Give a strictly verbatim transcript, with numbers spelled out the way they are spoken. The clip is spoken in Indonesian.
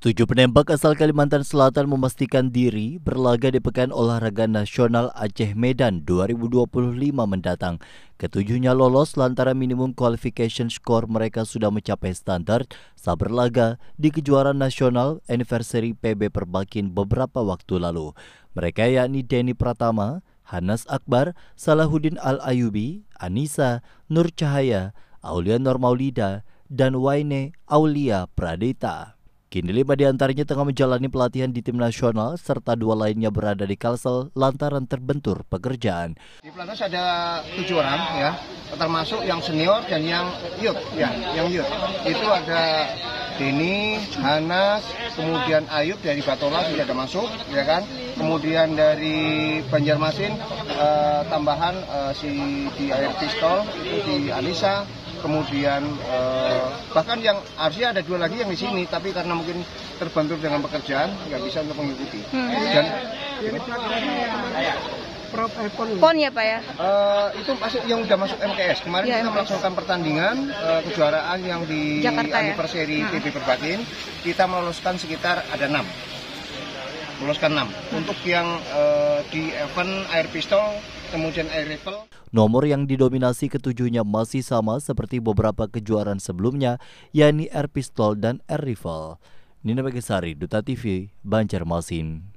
Tujuh penembak asal Kalimantan Selatan memastikan diri berlaga di Pekan Olahraga Nasional Aceh Medan dua ribu dua puluh lima mendatang. Ketujuhnya lolos lantaran minimum qualification score mereka sudah mencapai standar saat berlaga di kejuaraan nasional anniversary P B Perbakin beberapa waktu lalu. Mereka yakni Denny Pratama, Hanas Akbar, Salahuddin Al-Ayubi, Anissa, Nur Cahaya, Aulia Nur Maulida, dan Waine Aulia Pradita. Kini lima diantaranya tengah menjalani pelatihan di tim nasional, serta dua lainnya berada di Kalsel lantaran terbentur pekerjaan. Di pelatnas ada tujuh orang ya, termasuk yang senior dan yang youth ya, yang youth. Itu ada Denny, Hanas, kemudian Ayub dari Batola sudah ada masuk, ya kan. Kemudian dari Banjarmasin eh, tambahan eh, si di air pistol itu di Anissa. Kemudian eh, bahkan yang harusnya ada dua lagi yang di sini, tapi karena mungkin terbentur dengan pekerjaan nggak bisa untuk mengikuti. Hmm. Dan Pon ya Pak ya? Uh, itu masuk yang udah masuk M K S. Kemarin ya, kita M K S. Melaksanakan pertandingan uh, kejuaraan yang di Jakarta, anniversary ya? P B Perbakin. Kita meloloskan sekitar ada enam. Meloloskan enam. Hmm. Untuk yang uh, di event air pistol, kemudian air rifle. Nomor yang didominasi ketujuhnya masih sama seperti beberapa kejuaraan sebelumnya, yakni air pistol dan air rifle. Nina Megasari, Duta T V, Banjarmasin.